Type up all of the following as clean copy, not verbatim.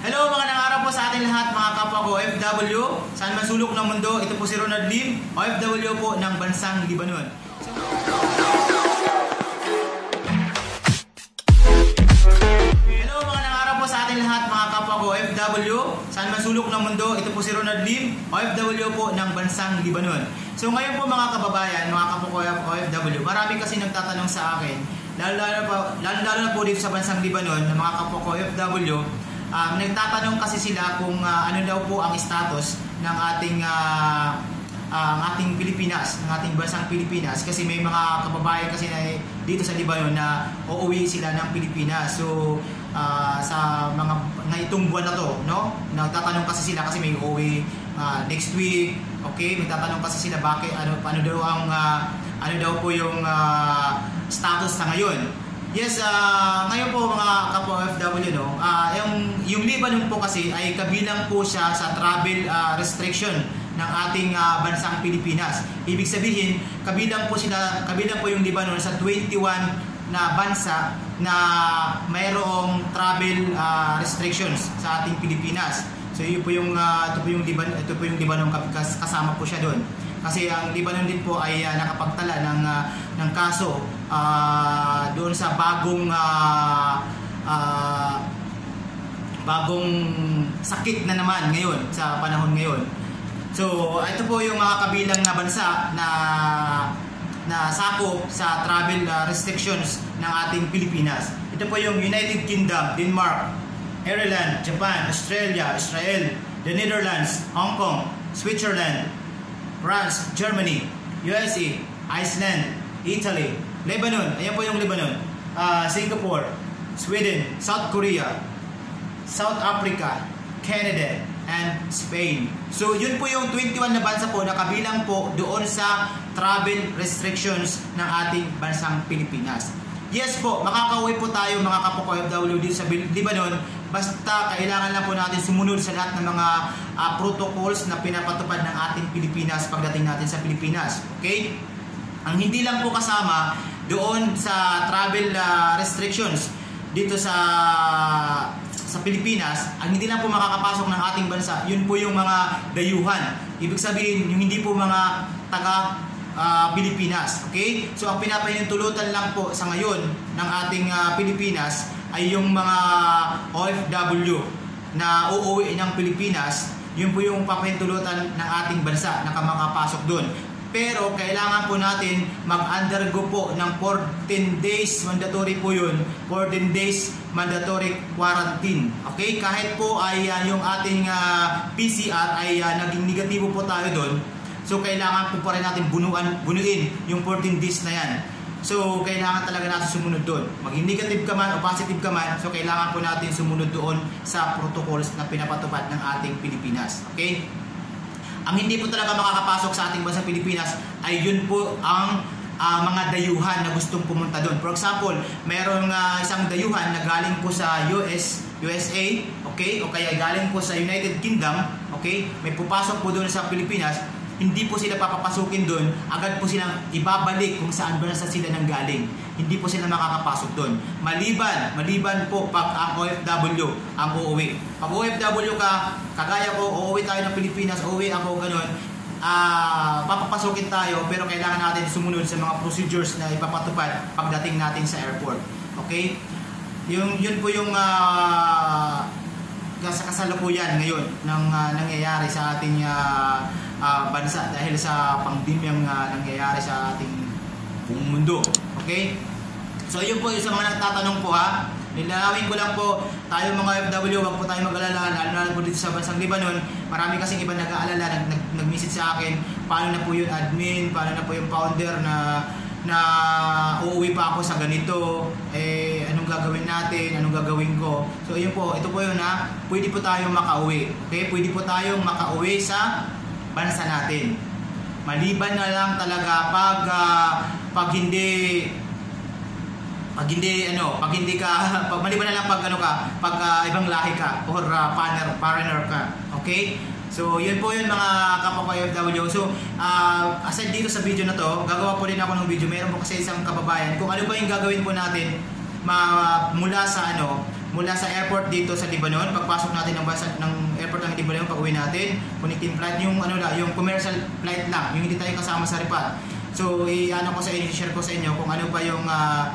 Hello mga nangarap po sa ating lahat mga kapwa ko OFW, saan man sulok ng mundo. Ito po si Ronald Lim, OFW po ng bansang Libanon. Hello mga nangarap po sa ating lahat mga kapwa ko OFW, saan man sulok ng mundo. Ito po si Ronald Lim, OFW po ng bansang Libanon. So ngayon po mga kababayan, mga kapwa ko OFW, marami kasi nagtatanong sa akin, lalo na po dito sa bansang Libanon, ng mga kapwa ko OFW. Nagtatanong kasi sila kung ano daw po ang status ng ating Pilipinas, ng ating bansang Pilipinas, kasi may mga kababayan kasi na dito sa Libanon na uuwi sila ng Pilipinas. So sa mga itong buwan na to, no? Nagtatanong kasi sila kasi may uuwi next week. Okay, nagtatanong kasi sila bakit ano daw po yung status sa ngayon. Yes, ngayon po mga kapwa OFW, no, yung Libanon po kasi ay kabilang po siya sa travel restriction ng ating bansang Pilipinas. Ibig sabihin, kabilang po yung Libanon sa 21 na bansa na mayroong travel restrictions sa ating Pilipinas. So ito po yung Libanon, kasama po siya doon. Kasi ang Libanon din po ay nakapagtala ng kaso doon sa bagong sakit na naman ngayon sa panahon ngayon. So ito po yung mga kabilang na bansa na sakop sa travel restrictions ng ating Pilipinas. Ito po yung United Kingdom, Denmark, Ireland, Japan, Australia, Israel, the Netherlands, Hong Kong, Switzerland, France, Germany, USA, Iceland, Italy, Lebanon, ayan po yung Lebanon, Singapore, Sweden, South Korea, South Africa, Canada, and Spain. So yun po yung 21 na bansa po na kabilang po doon sa travel restrictions ng ating bansang Pilipinas. Yes po, makakauwi po tayo mga kapwa OFW dito sa Libanon, basta kailangan lang po natin sumunod sa lahat ng mga protocols na pinapatupad ng ating Pilipinas pagdating natin sa Pilipinas. Okay? Ang hindi lang po kasama doon sa travel restrictions dito sa Pilipinas, ang hindi lang po makakapasok ng ating bansa, yun po yung mga dayuhan. Ibig sabihin, yung hindi po mga taga Pilipinas. Okay? So ang pinapahintulutan lang po sa ngayon ng ating Pilipinas ay yung mga OFW na uuwi ng Pilipinas. Yun po yung papahintulutan ng ating bansa na makapasok doon. Pero kailangan po natin mag-undergo po ng 14 days mandatory po yun. 14 days mandatory quarantine. Okay? Kahit po ay yung ating PCR ay naging negatibo po tayo doon. So kailangan po pa rin natin bunuin yung 14 days na yan. So kailangan talaga natin sumunod doon. Maging negative ka man o positive ka man, so kailangan po natin sumunod doon sa protocols na pinapatupad ng ating Pilipinas. Okay? Ang hindi po talaga makakapasok sa ating bansang Pilipinas ay yun po ang mga dayuhan na gustong pumunta doon. For example, mayroong isang dayuhan na galing po sa USA, okay? O kaya galing po sa United Kingdom, okay? May pupasok po doon sa Pilipinas. Hindi po sila papapasukin doon, agad po silang ibabalik kung saan ba nasa sila nang galing. Hindi po sila makakapasok doon. Maliban po pag ang OFW ang uuwi. Pag OFW ka, kagaya ko, uuwi tayo ng Pilipinas, uuwi ako, ganun, papapasukin tayo, pero kailangan natin sumunod sa mga procedures na ipapatupad pagdating natin sa airport. Okay? Yun po yung sa kasalukuyan ngayon nang nangyayari sa ating bansa dahil sa pandemyang nangyayari sa ating buong mundo. Okay? So yun po yung sa mga nagtatanong po ha. Nilalawin ko lang po, tayo mga OFW, wag po tayo mag-alala, lalo po dito sa bansang Libanon. Marami kasing iba nag-aalala, nag-message sa akin, paano na po yung admin, paano na po yung founder na uuwi pa ako sa ganito, anong gagawin natin, anong gagawin ko. So yun po, ito po yun ha, pwede po tayong makauwi. Okay? Pwede po tayong makauwi sa bansa natin. Maliban na lang talaga pag hindi maliban na lang pag ibang lahi ka or foreigner ka. Okay? So, yun po yun mga kapwa OFW. So, aside dito sa video na to, gagawa po din ako ng video. Meron po kasi isang kababayan. Kung ano ba yung gagawin po natin mula sa mula sa airport dito sa Lebanon, pagpasok natin ng airport ng Lebanon, pag-uwi natin, connecting flight, yung yung commercial flight lang, yung hindi tayo kasama sa Ripat. So share ko sa inyo kung ano pa yung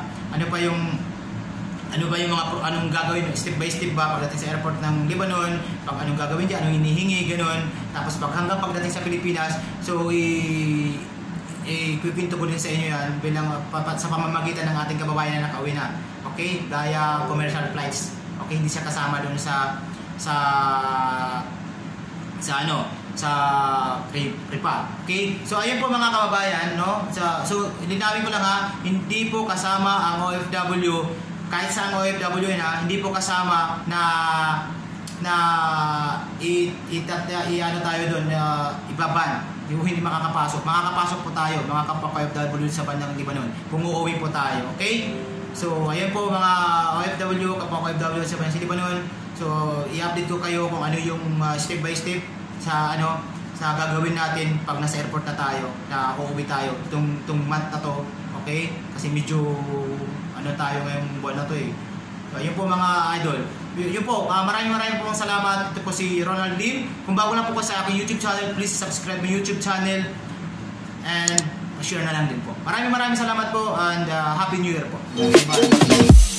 anong gagawin, step by step ba pagdating sa airport ng Lebanon, pag anong gagawin diyan, anong hinihingi, ganoon. Tapos hanggang pagdating sa Pilipinas, so ikwento ko din sa inyo yan bilang sa pamamagitan ng ating kababayan na nakauwi na. Okay? Gaya commercial flights. Okay? Hindi siya kasama doon sa Ripa. Okay? So ayun po mga kababayan, no? So linawin ko lang ha, hindi po kasama ang OFW, kahit sa ang OFW na hindi po kasama na tayo doon, ibaban. Yung hindi makakapasok. Makakapasok po tayo, mga kapwa-OFW sa bandang Lebanon, kung uuwi po tayo. Okay? So, ayan po mga OFW, kapwa-OFW sa bandang Lebanon. So, i-update ko kayo kung ano yung step by step sa gagawin natin pag nasa airport na tayo, na uuwi tayo itong month na to. Okay? Kasi medyo tayo ngayong buwan na to eh. So, yun po mga idol. Yun po, maraming pong salamat. Ito po si Ronald Lim. Kung bago lang po ka sa aking YouTube channel, please subscribe my YouTube channel and share na lang din po. Maraming salamat po and Happy New Year po. Bye.